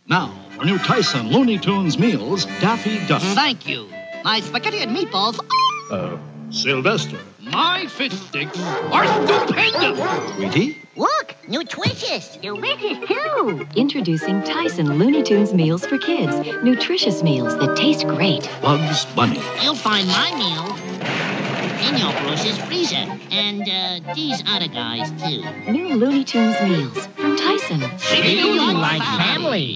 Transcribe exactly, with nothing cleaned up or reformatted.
Now, for new Tyson Looney Tunes meals, Daffy Duck. Thank you. My spaghetti and meatballs. Uh, Sylvester. My fish sticks are stupendous. Sweetie? Look, nutritious. Delicious, too. Introducing Tyson Looney Tunes meals for kids. Nutritious meals that taste great. Bugs Bunny. You'll find my meal in your Bruce's freezer. And uh, these other guys, too. New Looney Tunes meals from Tyson. Feeling like family.